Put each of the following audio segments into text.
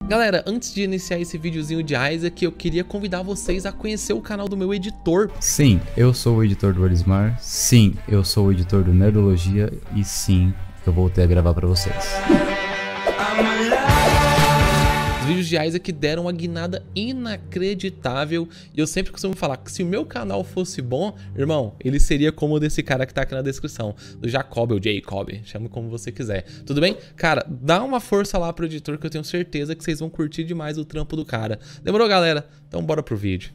Galera, antes de iniciar esse videozinho de Isaac, eu queria convidar vocês a conhecer o canal do meu editor. Sim, eu sou o editor do Elismar. Sim, eu sou o editor do Nerdologia. E sim, eu voltei a gravar pra vocês. Os vídeos de Isaac deram uma guinada inacreditável. E eu sempre costumo falar que se o meu canal fosse bom, irmão, ele seria como o desse cara que tá aqui na descrição. Do Jacob ou Jacob, chame como você quiser. Tudo bem? Cara, dá uma força lá pro editor que eu tenho certeza que vocês vão curtir demais o trampo do cara. Demorou, galera? Então bora pro vídeo.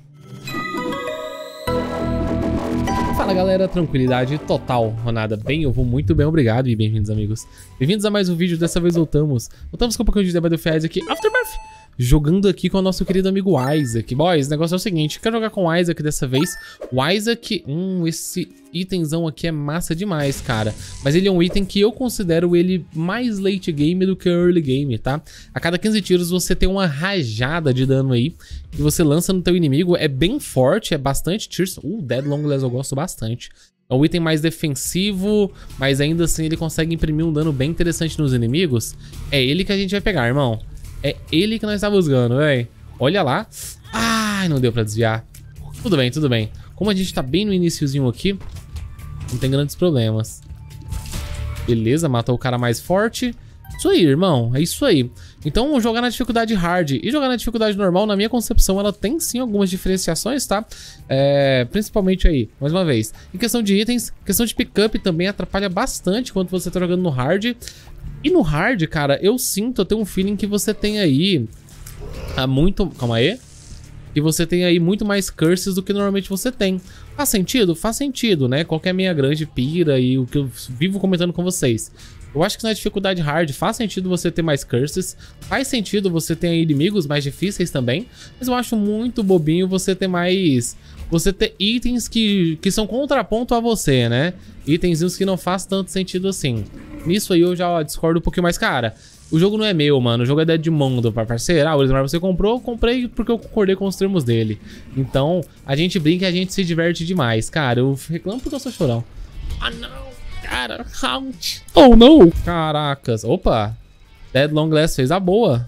Fala galera, tranquilidade total, Ronada bem, eu vou muito bem, obrigado e bem-vindos amigos. Bem-vindos a mais um vídeo, dessa vez voltamos com um pouquinho de The Battlefield aqui, Afterbirth, jogando aqui com o nosso querido amigo Isaac. Boys, o negócio é o seguinte, quero jogar com o Isaac dessa vez. O Isaac, esse itemzão aqui é massa demais, cara. Mas ele é um item que eu considero ele mais late game do que early game, tá? A cada 15 tiros você tem uma rajada de dano aí que você lança no teu inimigo. É bem forte, é bastante tiros. Dead Long Less eu gosto bastante. É um item mais defensivo, mas ainda assim ele consegue imprimir um dano bem interessante nos inimigos. É ele que a gente vai pegar, irmão. É ele que nós estamos buscando, velho. Olha lá. Ai, não deu pra desviar. Tudo bem, tudo bem. Como a gente tá bem no iniciozinho aqui, não tem grandes problemas. Beleza, matou o cara mais forte. Isso aí, irmão. É isso aí. Então, jogar na dificuldade hard e jogar na dificuldade normal, na minha concepção, ela tem sim algumas diferenciações, tá? Principalmente aí, mais uma vez, em questão de itens, questão de pickup também atrapalha bastante quando você tá jogando no hard. E no hard, cara, eu tenho um feeling que você tem aí calma aí. Que você tem aí muito mais curses do que normalmente você tem. Faz sentido? Faz sentido, né? Qual que é a minha grande pira e o que eu vivo comentando com vocês. Eu acho que na dificuldade hard faz sentido você ter mais curses. Faz sentido você ter inimigos mais difíceis também. Mas eu acho muito bobinho você ter mais... Você ter itens que são contraponto a você, né? Itenzinhos que não faz tanto sentido assim. Nisso aí eu já discordo um pouquinho mais. Cara, o jogo não é meu, mano. O jogo é da Edmundo, parceiro. O Elismar você comprou, eu comprei porque eu concordei com os termos dele. Então, a gente brinca e a gente se diverte demais. Cara, eu reclamo porque eu sou chorão. Ah, não. Cara, count. Oh, não. Caracas. Opa. Dead Long Less fez a boa.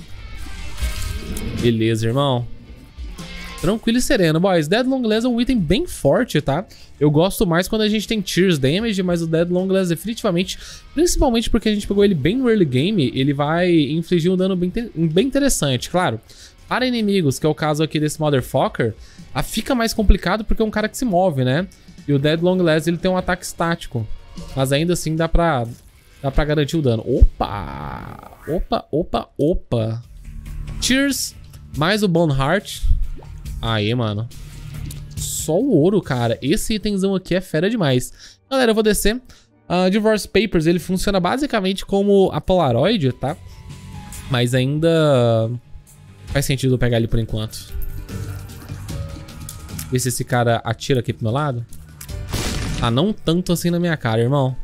Beleza, irmão. Tranquilo e sereno, boys. Dead Long Less é um item bem forte, tá? Eu gosto mais quando a gente tem Tears Damage, mas o Dead Long Less definitivamente, principalmente porque a gente pegou ele bem no early game, ele vai infligir um dano bem interessante, claro. Para inimigos, que é o caso aqui desse Motherfucker, fica mais complicado porque é um cara que se move, né? E o Dead Long Less, ele tem um ataque estático. Mas ainda assim dá pra garantir o dano. Opa! Opa, opa, opa. Tears, mais o Bone Heart. Aí, mano. Só o ouro, cara. Esse itemzão aqui é fera demais. Galera, eu vou descer. Divorce Papers, ele funciona basicamente como a Polaroid, tá? Mas ainda faz sentido eu pegar ele por enquanto. Ver se esse cara atira aqui pro meu lado. Não tanto assim na minha cara, irmão.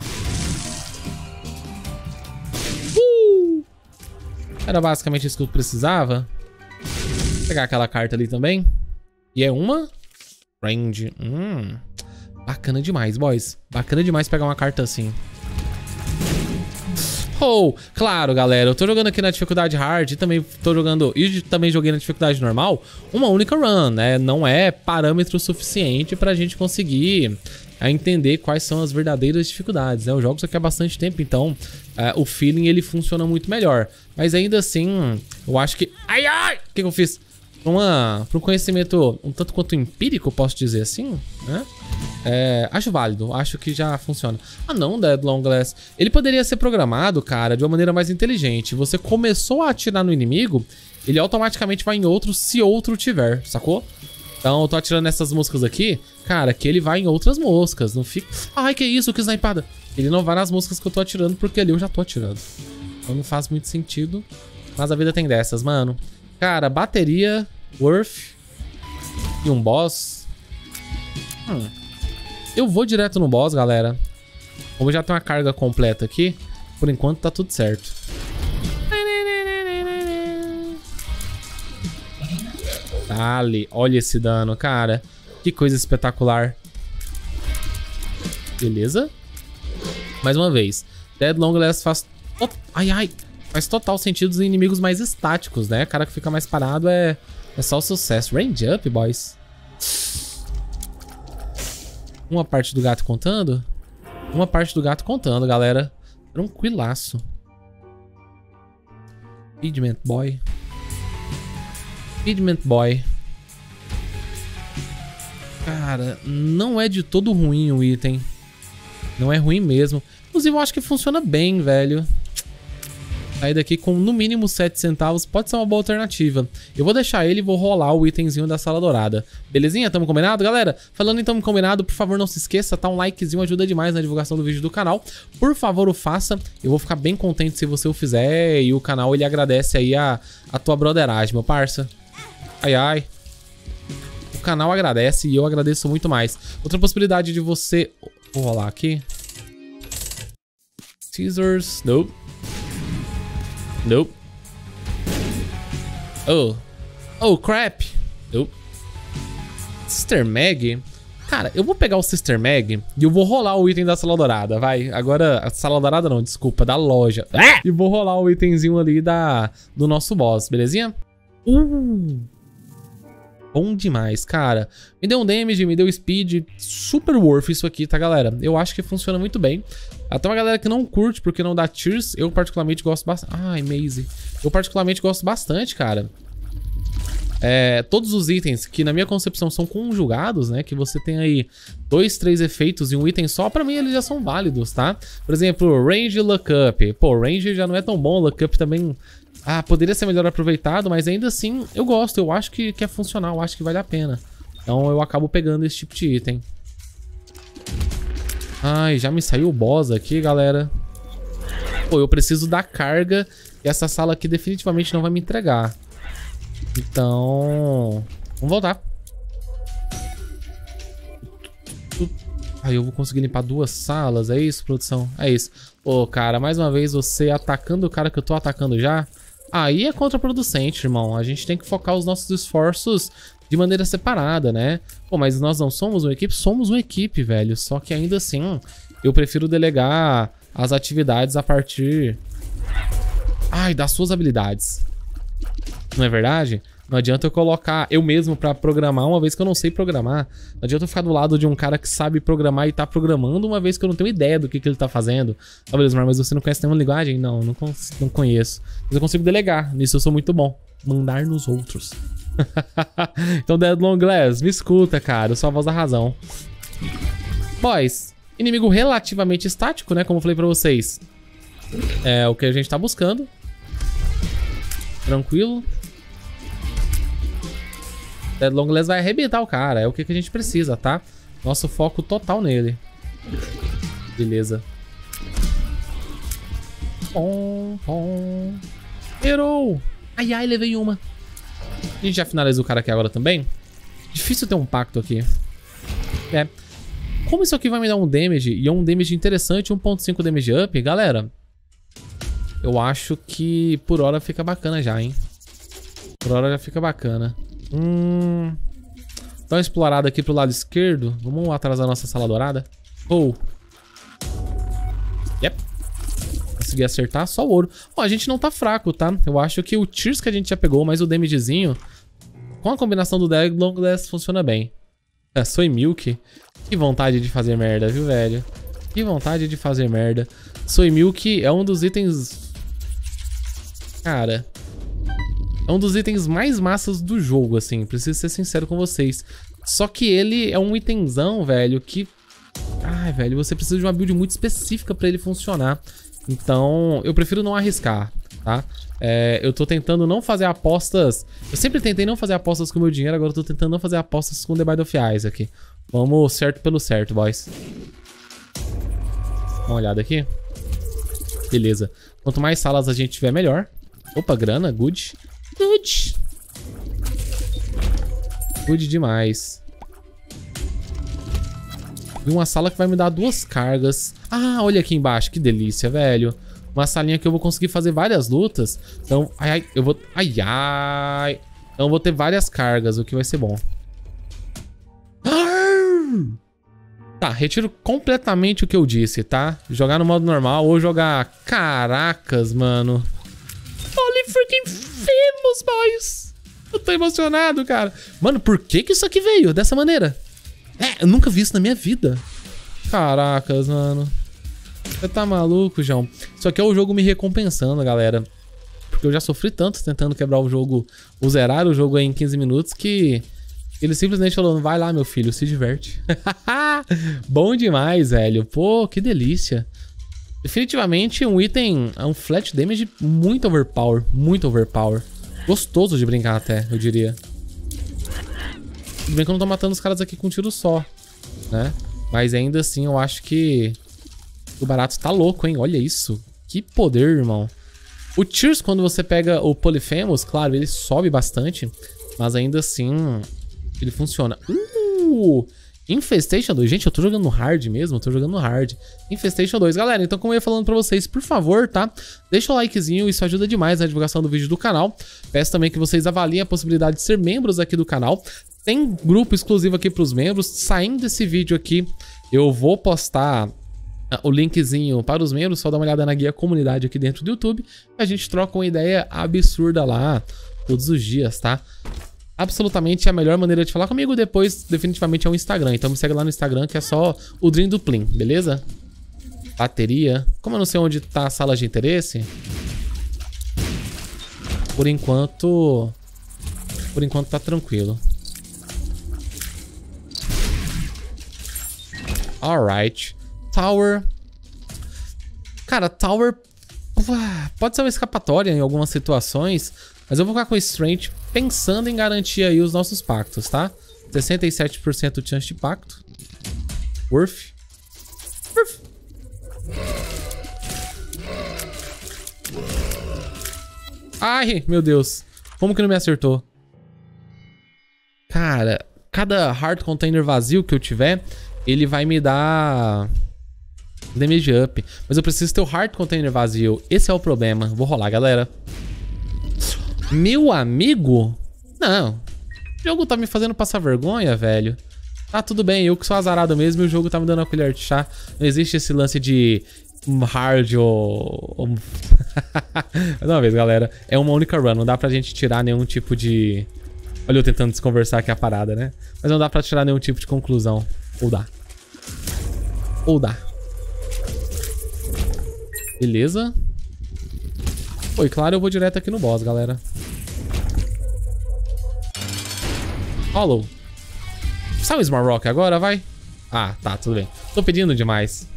Era basicamente isso que eu precisava. Vou pegar aquela carta ali também. E é uma range. Bacana demais, boys. Bacana demais pegar uma carta assim. Claro, galera. Eu tô jogando aqui na dificuldade hard. Também tô jogando... E também joguei na dificuldade normal. Uma única run, né? Não é parâmetro suficiente pra gente conseguir entender quais são as verdadeiras dificuldades, né? Eu jogo isso aqui há bastante tempo, então o feeling ele funciona muito melhor. Mas ainda assim, eu acho que... Ai, ai! O que eu fiz? Para um conhecimento um tanto quanto empírico, posso dizer assim, né? Acho válido, acho que já funciona. Não, Dead Long Less. Ele poderia ser programado, cara, de uma maneira mais inteligente. Você começou a atirar no inimigo, ele automaticamente vai em outro se outro tiver, sacou? Então eu tô atirando nessas moscas aqui, cara, que ele vai em outras moscas. Não fica... Ai, que isso, que snipada. Ele não vai nas moscas que eu tô atirando, porque ali eu já tô atirando. Então não faz muito sentido. Mas a vida tem dessas, mano. Cara, bateria, Worth e um boss. Eu vou direto no boss, galera. Como já tem uma carga completa aqui, por enquanto tá tudo certo. Dale, olha esse dano, cara. Que coisa espetacular. Beleza. Mais uma vez. Dead Long Less faz... Ai, ai. Faz total sentido os inimigos mais estáticos, né? O cara que fica mais parado é só o sucesso. Range up, boys. Uma parte do gato contando? Uma parte do gato contando, galera. Tranquilaço. Pigment Boy. Pigment Boy. Cara, não é de todo ruim o item. Não é ruim mesmo. Inclusive, eu acho que funciona bem, velho. Sair daqui com no mínimo 7 centavos pode ser uma boa alternativa. Eu vou deixar ele e vou rolar o itemzinho da sala dourada. Belezinha? Tamo combinado, galera? Falando em tamo combinado, por favor não se esqueça, tá? Um likezinho ajuda demais na divulgação do vídeo do canal. Por favor, o faça. Eu vou ficar bem contente se você o fizer. E o canal, ele agradece aí a tua broderagem, meu parça. Ai, ai. O canal agradece e eu agradeço muito mais. Outra possibilidade de você... Vou rolar aqui. Scissors. Nope. Nope. Oh, crap. Nope. Sister Mag. Cara, eu vou pegar o Sister Mag e eu vou rolar o item da sala dourada, vai. Agora, a sala dourada não, desculpa, da loja. E vou rolar o itemzinho ali do nosso boss, belezinha? Bom demais, cara. Me deu um damage, me deu speed. Super worth isso aqui, tá, galera? Eu acho que funciona muito bem. Até uma galera que não curte porque não dá tears. Eu particularmente gosto bastante. Ai, Maze. Eu particularmente gosto bastante, cara. Todos os itens que na minha concepção são conjugados, né? Que você tem aí 2, 3 efeitos em um item só. Pra mim eles já são válidos, tá? Por exemplo, Range e Look Up. Pô, Range já não é tão bom. Look Up também... poderia ser melhor aproveitado, mas ainda assim eu gosto, eu acho que é funcional, eu acho que vale a pena. Então eu acabo pegando esse tipo de item. Ai, já me saiu o boss aqui, galera. Pô, eu preciso da carga e essa sala aqui definitivamente não vai me entregar. Então... vamos voltar. Aí eu vou conseguir limpar 2 salas, é isso, produção? É isso. Pô, cara, mais uma vez você atacando o cara que eu tô atacando já... Aí é contraproducente, irmão. A gente tem que focar os nossos esforços de maneira separada, né? Pô, mas nós não somos uma equipe? Somos uma equipe, velho. Só que ainda assim, eu prefiro delegar as atividades a partir... das suas habilidades. Não é verdade? Não adianta eu colocar eu mesmo pra programar uma vez que eu não sei programar. Não adianta eu ficar do lado de um cara que sabe programar e tá programando uma vez que eu não tenho ideia do que ele tá fazendo. Ah, beleza, mas você não conhece nenhuma linguagem? Não, não conheço. Mas eu consigo delegar. Nisso eu sou muito bom. Mandar nos outros. Então, Dead Long Glass, me escuta, cara. Eu sou a voz da razão. Boys, inimigo relativamente estático, né? Como eu falei pra vocês. É o que a gente tá buscando. Tranquilo. Dead Long Glass vai arrebentar o cara. É o que a gente precisa, tá? Nosso foco total nele. Beleza. Errou! Ai, levei uma. A gente já finaliza o cara aqui agora também. Difícil ter um pacto aqui. Como isso aqui vai me dar um damage, e é um damage interessante, 1.5 damage up, galera, eu acho que por hora fica bacana já, hein? Por hora já fica bacana. Dá uma explorada aqui pro lado esquerdo. Vamos atrás da nossa sala dourada. Yep. Consegui acertar, só o ouro. Ó, a gente não tá fraco, tá? Eu acho que o Tears que a gente já pegou, mais o damagezinho, com a combinação do Dead Long Glass funciona bem. Soy Milk. Que vontade de fazer merda, viu, velho? Que vontade de fazer merda. Soy Milk é um dos itens... Cara... é um dos itens mais massas do jogo, assim. Preciso ser sincero com vocês. Só que ele é um itemzão, velho, que... ai, velho, você precisa de uma build muito específica pra ele funcionar. Então, eu prefiro não arriscar, tá? Eu tô tentando não fazer apostas... eu sempre tentei não fazer apostas com o meu dinheiro, agora eu tô tentando não fazer apostas com The Binding of Isaac aqui. Vamos certo pelo certo, boys. Dá uma olhada aqui. Beleza. Quanto mais salas a gente tiver, melhor. Opa, grana, good. Good demais. E uma sala que vai me dar 2 cargas. Ah, olha aqui embaixo, que delícia, velho. Uma salinha que eu vou conseguir fazer várias lutas. Então, eu vou... Então eu vou ter várias cargas, o que vai ser bom. Tá, retiro completamente o que eu disse, tá? Jogar no modo normal ou jogar... Caracas, mano. fucking famous, boys. Eu tô emocionado, cara. Mano, por que que isso aqui veio dessa maneira? Eu nunca vi isso na minha vida. Caracas, mano. Você tá maluco, João? Isso aqui é o jogo me recompensando, galera. Porque eu já sofri tanto tentando quebrar o jogo, ou zerar o jogo aí em 15 minutos, que ele simplesmente falou, vai lá, meu filho, se diverte. Bom demais, velho. Pô, que delícia. Definitivamente um item, um flat damage muito overpower, muito overpower. Gostoso de brincar até, eu diria. Tudo bem que eu não tô matando os caras aqui com um tiro só, né? Mas ainda assim eu acho que o barato tá louco, hein? Olha isso. Que poder, irmão. O Tears, quando você pega o Polyphemus, claro, ele sobe bastante. Mas ainda assim, ele funciona. Infestation 2. Gente, eu tô jogando no hard mesmo, eu tô jogando no hard. Infestation 2. Galera, então como eu ia falando pra vocês, por favor, tá? Deixa o likezinho, isso ajuda demais na divulgação do vídeo do canal. Peço também que vocês avaliem a possibilidade de ser membros aqui do canal. Tem grupo exclusivo aqui pros membros. Saindo desse vídeo aqui, eu vou postar o linkzinho para os membros, só dá uma olhada na guia comunidade aqui dentro do YouTube. A gente troca uma ideia absurda lá todos os dias, tá? Absolutamente a melhor maneira de falar comigo depois, definitivamente, é o Instagram. Então me segue lá no Instagram, que é só o Dream do Plim, beleza? Bateria. Como eu não sei onde tá a sala de interesse, por enquanto tá tranquilo. Alright. Tower. Cara, Tower pode ser uma escapatória em algumas situações, mas eu vou ficar com Strength pensando em garantir aí os nossos pactos, tá? 67% de chance de pacto. Worth. Ai, meu Deus. Como que não me acertou? Cara, cada Heart Container vazio que eu tiver, ele vai me dar damage up. Mas eu preciso ter o Heart Container vazio. Esse é o problema. Vou rolar, galera. Meu amigo? Não. O jogo tá me fazendo passar vergonha, velho. Tá, tudo bem. Eu que sou azarado mesmo e o jogo tá me dando uma colher de chá. Não existe esse lance de hard ou... Não, vez, galera. É uma única run. Não dá pra gente tirar nenhum tipo de... Olha eu tentando desconversar aqui a parada, né? Mas não dá pra tirar nenhum tipo de conclusão. Ou dá. Ou dá. Beleza. Pô, e claro, eu vou direto aqui no boss, galera. Hollow. Sabe o Small Rock agora, vai? Ah, tá, tudo bem. Tô pedindo demais.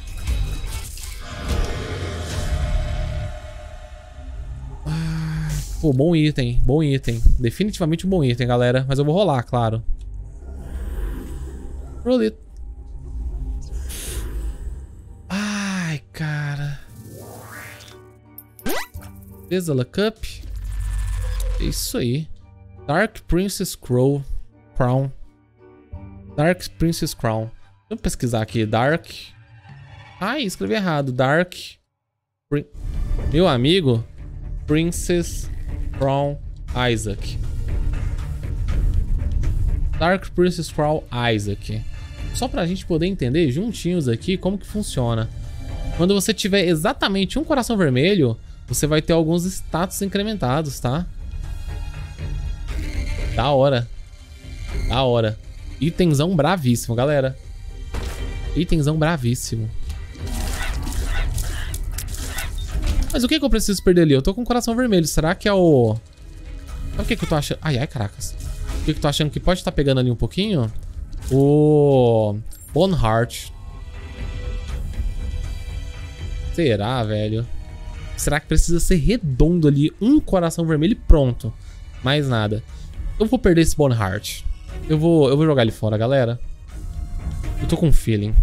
Pô, bom item, bom item. Definitivamente um bom item, galera. Mas eu vou rolar, claro. Roll it. Ai, cara. Beleza, Cup. É isso aí. Dark Princess Crown. Dark Princess Crown. Deixa eu pesquisar aqui. Dark. Ai, escrevi errado. Dark. Meu amigo. Princess Crown Isaac. Dark Princess Crown Isaac. Só pra gente poder entender juntinhos aqui como que funciona. Quando você tiver exatamente um coração vermelho, você vai ter alguns status incrementados, tá? Da hora. Da hora. Itenzão bravíssimo, galera. Itenzão bravíssimo. Mas o que que eu preciso perder ali? Eu tô com o coração vermelho. Será que é o... Sabe o que que eu tô achando? Ai, ai, caracas. O que que eu tô achando que pode estar pegando ali um pouquinho? O... Bone Heart. Será, velho? Será que precisa ser redondo ali? Um coração vermelho e pronto. Mais nada. Eu vou perder esse Bone Heart. Eu vou jogar ele fora, galera. Eu tô com um feeling.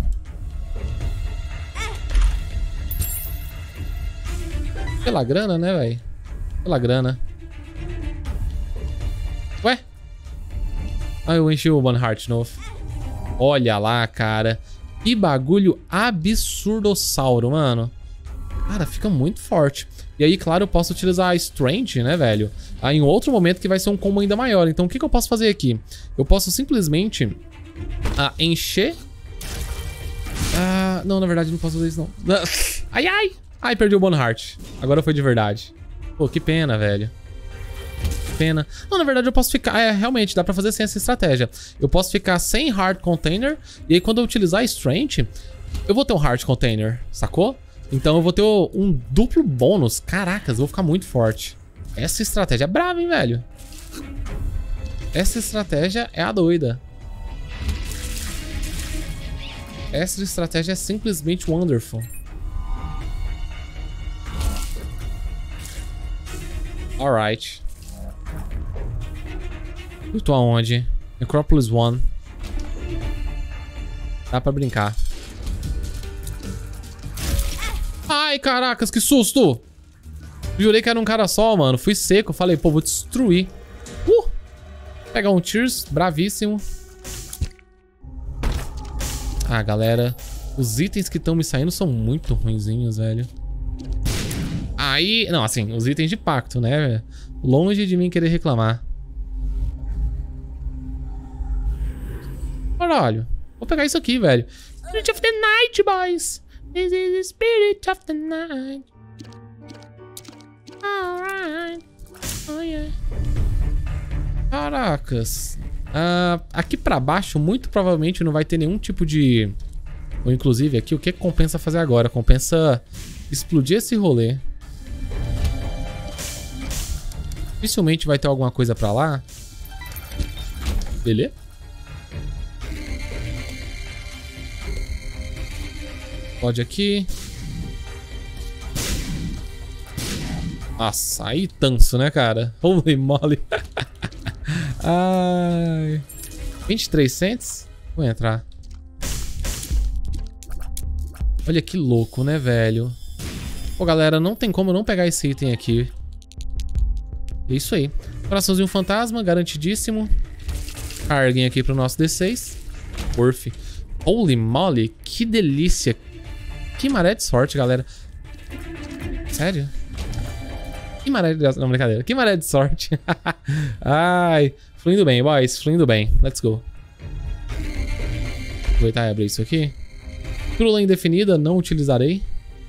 Pela grana, né, velho? Pela grana. Ué? Ah, eu enchi o Bone Heart de novo. Olha lá, cara. Que bagulho absurdossauro, mano. Cara, fica muito forte. E aí, claro, eu posso utilizar a Strange, né, velho? Em outro momento que vai ser um combo ainda maior. Então, o que que eu posso fazer aqui? Eu posso simplesmente encher... não, na verdade, não posso fazer isso, não. Ai, ai! Ai, perdi o Bone Heart. Agora foi de verdade. Pô, que pena, velho. Que pena. Não, na verdade eu posso ficar... realmente, dá pra fazer sem essa estratégia. Eu posso ficar sem Hard Container. E aí quando eu utilizar Strength, eu vou ter um Hard Container, sacou? Então eu vou ter um duplo bônus. Caracas, eu vou ficar muito forte. Essa estratégia é brava, hein, velho? Essa estratégia é a doida. Essa estratégia é simplesmente wonderful. Alright. Eu tô aonde? Necropolis 1. Dá pra brincar. Ai, caracas, que susto! Jurei que era um cara só, mano. Fui seco. Falei, pô, vou destruir. Pegar um Tears, bravíssimo. Ah, galera. Os itens que estão me saindo são muito ruinzinhos, velho. Aí... Não, assim, os itens de pacto, né? Longe de mim querer reclamar. Caralho. Vou pegar isso aqui, velho. Spirit of the Night, boys. This is the Spirit of the Night. Alright. Oh, yeah. Caracas. Aqui pra baixo, muito provavelmente não vai ter nenhum tipo de... Ou inclusive aqui, o que compensa fazer agora? Compensa explodir esse rolê. Dificilmente vai ter alguma coisa pra lá. Beleza? Pode aqui. Nossa, aí tanso, né, cara? Holy moly. Ai. 23 cents? Vou entrar. Olha que louco, né, velho? Pô, galera, não tem como não pegar esse item aqui. É isso aí. Coraçãozinho fantasma, garantidíssimo. Carguem aqui pro nosso D6. Porf. Holy moly, que delícia. Que maré de sorte, galera. Sério? Que maré de... Não, brincadeira. Que maré de sorte. Ai. Fluindo bem, boys. Fluindo bem. Let's go. Aproveitar e abrir isso aqui. Trula indefinida, não utilizarei.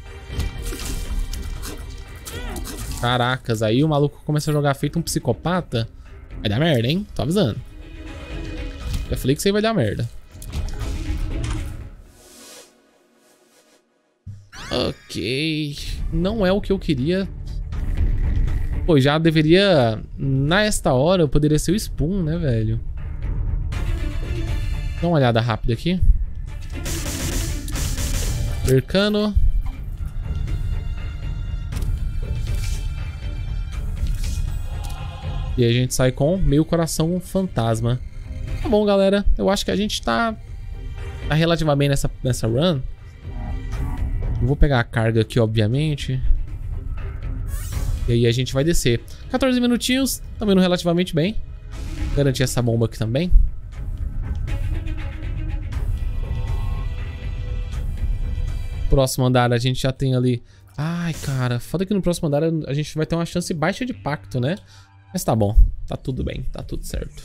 Caracas, aí o maluco começa a jogar feito um psicopata. Vai dar merda, hein? Tô avisando. Já falei que isso aí vai dar merda. Ok. Não é o que eu queria. Pô, já deveria... Nesta hora eu poderia ser o Spoon, né, velho? Dá uma olhada rápida aqui. Percano. E aí a gente sai com meio coração fantasma. Tá bom, galera. Eu acho que a gente tá relativamente bem nessa run. Eu vou pegar a carga aqui, obviamente. E aí a gente vai descer. 14 minutinhos. Também indo relativamente bem. Garantir essa bomba aqui também. Próximo andar a gente já tem ali... Ai, cara. Foda que no próximo andar a gente vai ter uma chance baixa de pacto, né? Mas tá bom. Tá tudo bem. Tá tudo certo.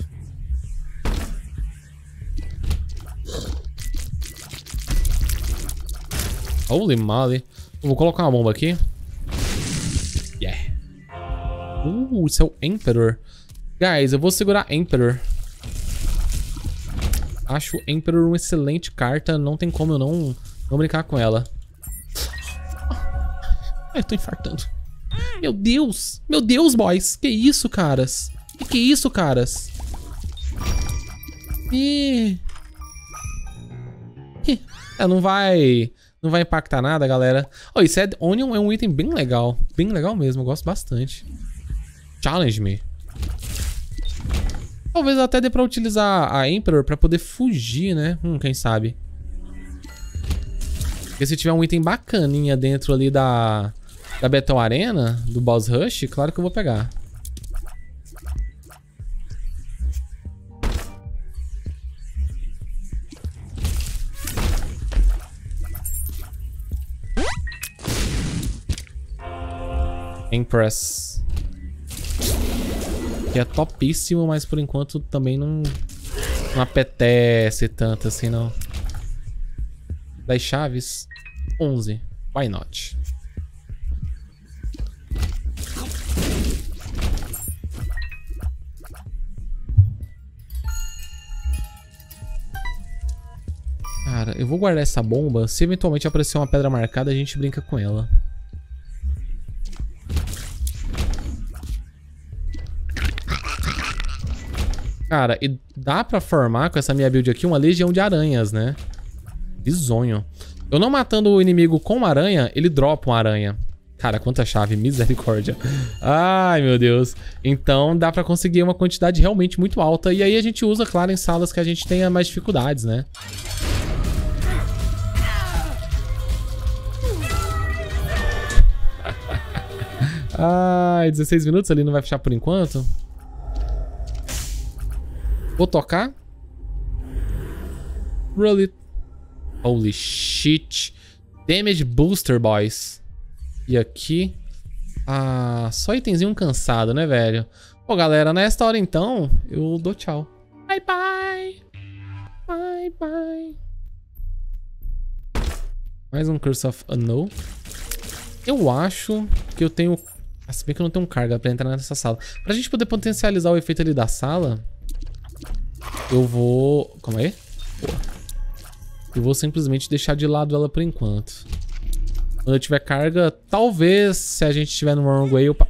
Holy moly. Eu vou colocar uma bomba aqui. Yeah. Isso é o Emperor. Guys, eu vou segurar Emperor. Acho o Emperor uma excelente carta. Não tem como eu não brincar com ela. Ai, eu tô infartando. Meu Deus. Meu Deus, boys. Que isso, caras? Que isso, caras? Não vai impactar nada, galera. Oh, esse Ed Onion é um item bem legal. Bem legal mesmo, eu gosto bastante. Challenge me. Talvez até dê pra utilizar a Emperor pra poder fugir, né? Quem sabe. Porque se tiver um item bacaninha dentro ali da Battle Arena, do Boss Rush, claro que eu vou pegar. Empress. Que é topíssimo, mas por enquanto também não apetece tanto assim, não. 10 chaves. 11. Why not? Cara, eu vou guardar essa bomba. Se eventualmente aparecer uma pedra marcada, a gente brinca com ela. Cara, e dá pra formar com essa minha build aqui uma legião de aranhas, né? Bizonho. Eu não matando o inimigo com uma aranha, ele dropa uma aranha. Cara, quanta chave, misericórdia. Ai, meu Deus. Então dá pra conseguir uma quantidade realmente muito alta. E aí a gente usa, claro, em salas que a gente tenha mais dificuldades, né? Ai, 16 minutos ali, não vai fechar por enquanto. Vou tocar. Roll it. Holy shit. Damage booster, boys. E aqui... Ah, só itemzinho cansado, né, velho? Pô, galera, nesta hora então, eu dou tchau. Bye, bye. Bye, bye. Mais um Curse of Unknown. Eu acho que eu tenho... Se bem que eu não tenho carga pra entrar nessa sala. Pra gente poder potencializar o efeito ali da sala... Eu vou... Calma aí. Boa. Eu vou simplesmente deixar de lado ela por enquanto. Quando eu tiver carga, talvez, se a gente estiver no wrong way, eu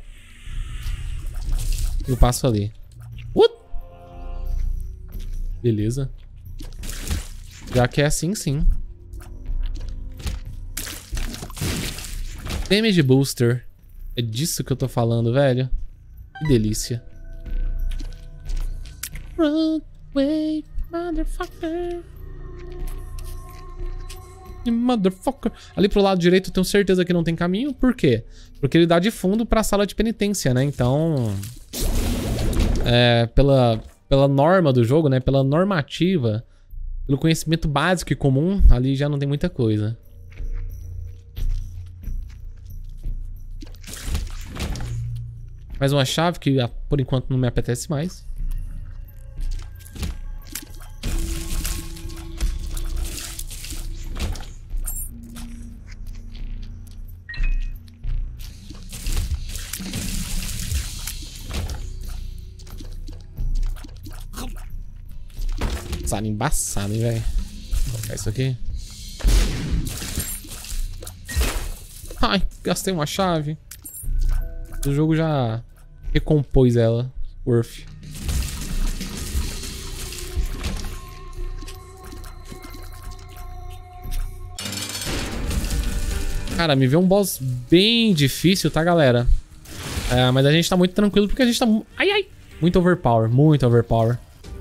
passo ali. Beleza. Já que é assim, sim. Damage Booster. É disso que eu tô falando, velho. Que delícia. Run away, motherfucker. Motherfucker. Ali pro lado direito eu tenho certeza que não tem caminho. Por quê? Porque ele dá de fundo pra sala de penitência, né? Então... pela norma do jogo, né? Pela normativa, pelo conhecimento básico e comum, ali já não tem muita coisa. Mais uma chave que por enquanto não me apetece mais. Sala embaçada, hein, velho. Vou colocar isso aqui. Ai, gastei uma chave. O jogo já recompôs ela. Worth. Cara, me vê um boss bem difícil, tá, galera? Mas a gente tá muito tranquilo porque a gente tá... Ai, ai! Muito overpower, muito overpower.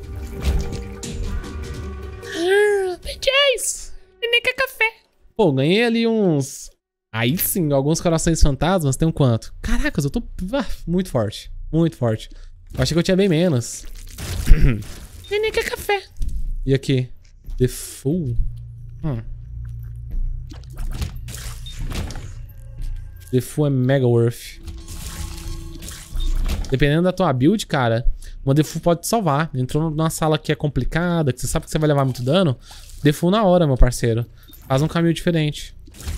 Jace! Nem quer café. Pô, ganhei ali uns... Aí sim, alguns corações fantasmas. Tem um quanto? Caracas, eu tô muito forte. Muito forte. Eu achei que eu tinha bem menos. Nem quer café. E aqui? The Fool. The Fool é mega worth. Dependendo da tua build, cara, uma The Fool pode te salvar. Entrou numa sala que é complicada, que você sabe que você vai levar muito dano. The Fool na hora, meu parceiro. Faz um caminho diferente.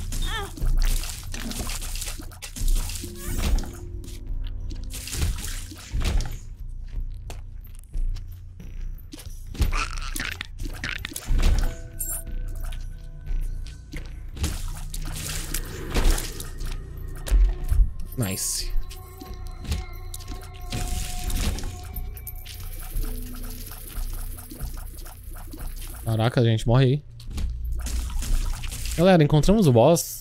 Nice. Caraca, gente, morre aí. Galera, encontramos o boss.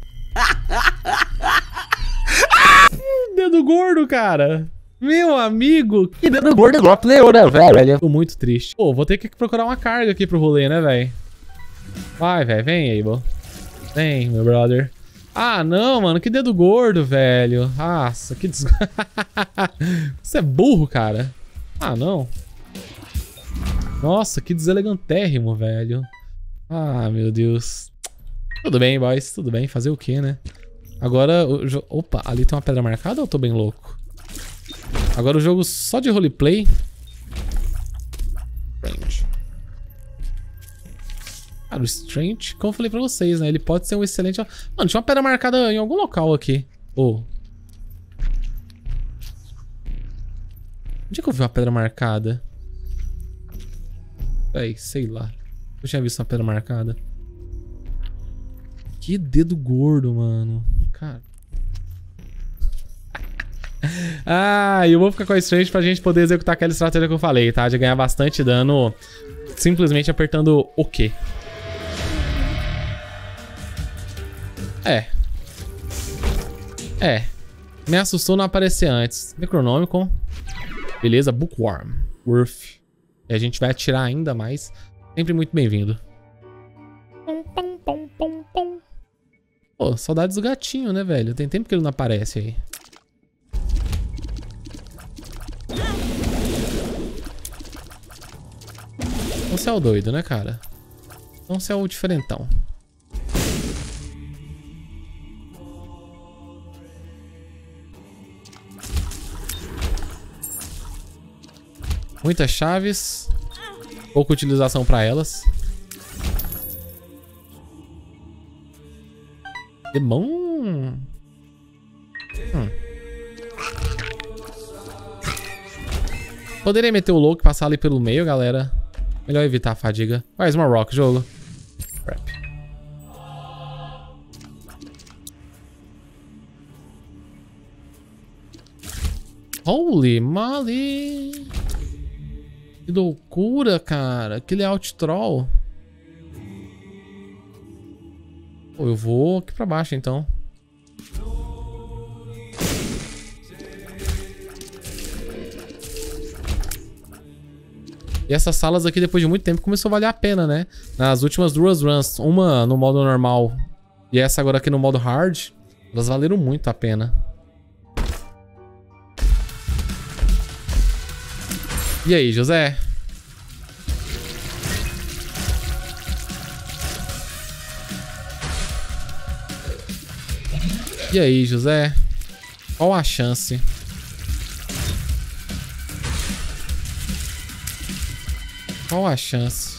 Dedo gordo, cara. Meu amigo. Que dedo gordo igual a pleura, velho. Tô muito triste. Pô, vou ter que procurar uma carga aqui pro rolê, né, velho? Vai, velho. Vem, Abel. Vem, meu brother. Ah, não, mano. Que dedo gordo, velho. Nossa, que Você é burro, cara. Ah, não. Nossa, que deselegantérrimo, velho. Ah, meu Deus. Tudo bem, boys. Tudo bem. Fazer o quê, né? Agora o jogo... Opa, ali tem uma pedra marcada ou eu tô bem louco? Agora o jogo só de roleplay. Strange. Cara, o Strange, como eu falei pra vocês, né? Ele pode ser um excelente... Mano, tinha uma pedra marcada em algum local aqui. Oh. Onde é que eu vi uma pedra marcada? Sei lá. Eu tinha visto uma pedra marcada. Que dedo gordo, mano. Cara. Ah, eu vou ficar com a Strange pra gente poder executar aquela estratégia que eu falei, tá? De ganhar bastante dano simplesmente apertando o Q. Me assustou não aparecer antes. Necronômico. Beleza, Bookworm. Worth. E a gente vai atirar ainda mais. Sempre muito bem-vindo. Pô, saudades do gatinho, né, velho? Tem tempo que ele não aparece aí. Então você é o doido, né, cara? Então você é o diferentão. Muitas chaves. Pouca utilização pra elas. É bom. Poderia meter o louco e passar ali pelo meio, galera. Melhor evitar a fadiga. Faz uma rock, jogo. Crap. Holy moly. Que loucura, cara. Aquele out troll. Pô, eu vou aqui pra baixo, então. E essas salas aqui, depois de muito tempo, começou a valer a pena, né? Nas últimas duas runs, uma no modo normal e essa agora aqui no modo hard, elas valeram muito a pena. E aí, José? E aí, José? Qual a chance? Qual a chance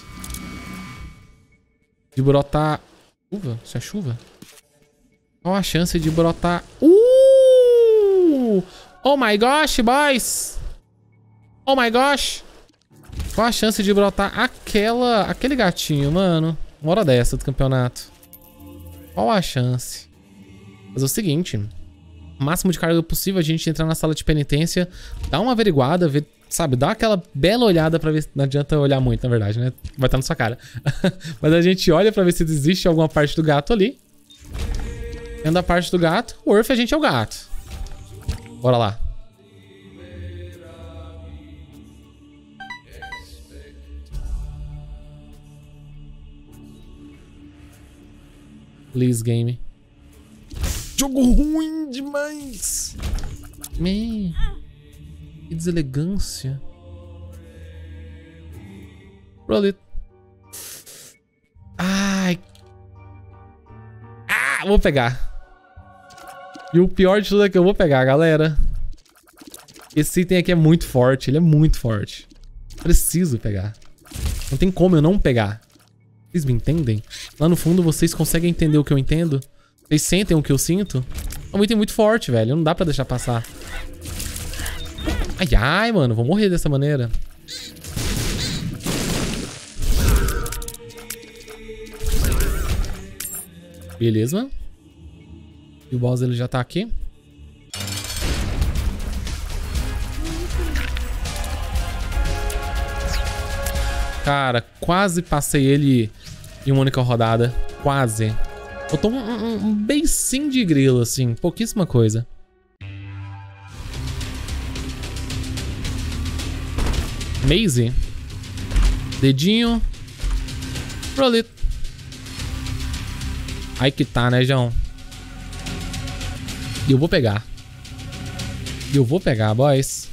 de brotar... Chuva? Isso é chuva? Qual a chance de brotar... Oh my gosh, boys! Oh my gosh! Qual a chance de brotar aquele gatinho, mano? Uma hora dessa do campeonato. Qual a chance? Fazer o seguinte... O máximo de carga possível, a gente entrar na sala de penitência, dar uma averiguada, ver, sabe, dar aquela bela olhada pra ver se... Não adianta olhar muito, na verdade, né? Vai estar na sua cara. Mas a gente olha pra ver se existe alguma parte do gato ali. Dentro da parte do gato, o Orf, a gente é o gato. Bora lá. Please, game. Jogo ruim demais. Man, que deselegância. Roll it. Ai. Ah, vou pegar. E o pior de tudo é que eu vou pegar, galera. Esse item aqui é muito forte. Ele é muito forte. Preciso pegar. Não tem como eu não pegar. Vocês me entendem? Lá no fundo vocês conseguem entender o que eu entendo? Vocês sentem o que eu sinto? É um item muito forte, velho. Não dá pra deixar passar. Ai, ai, mano. Vou morrer dessa maneira. Beleza. E o boss, ele já tá aqui. Cara, quase passei ele em uma única rodada. Quase. Botou um beicinho de grilo, assim. Pouquíssima coisa. Maisie. Dedinho. Roll it. Aí que tá, né, João? E eu vou pegar. E eu vou pegar, boys.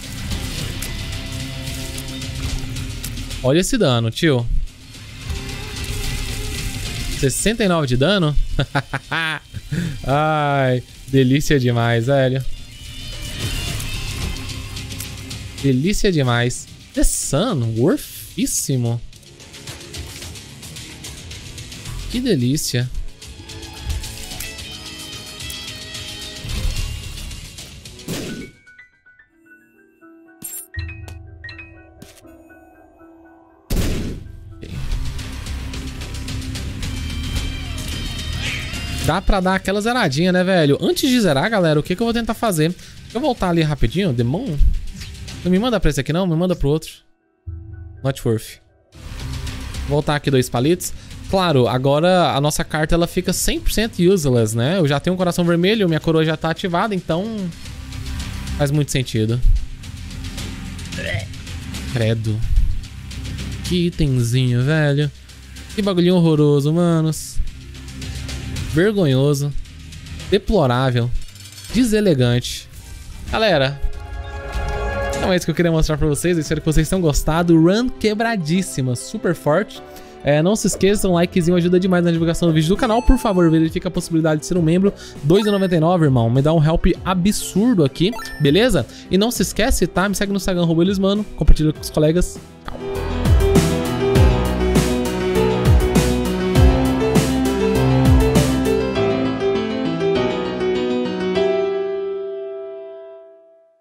Olha esse dano, tio. 69 de dano? Ai, delícia demais, velho. Delícia demais. The Sun, worthíssimo. Que delícia. Dá pra dar aquela zeradinha, né, velho? Antes de zerar, galera, o que eu vou tentar fazer? Deixa eu voltar ali rapidinho. Demon? Não me manda pra esse aqui, não. Me manda pro outro. Not worth. Voltar aqui 2 palitos. Claro, agora a nossa carta ela fica 100% useless, né? Eu já tenho um coração vermelho, minha coroa já tá ativada, então... faz muito sentido. Credo. Que itemzinho, velho. Que bagulhinho horroroso, manos. Vergonhoso. Deplorável. Deselegante. Galera, então é isso que eu queria mostrar pra vocês. Eu espero que vocês tenham gostado. Run quebradíssima, super forte. Não se esqueçam, likezinho ajuda demais na divulgação do vídeo do canal. Por favor, verifique a possibilidade de ser um membro. R$2,99, irmão. Me dá um help absurdo aqui, beleza? E não se esquece, tá? Me segue no Instagram, @elismano. Compartilha com os colegas. Tchau.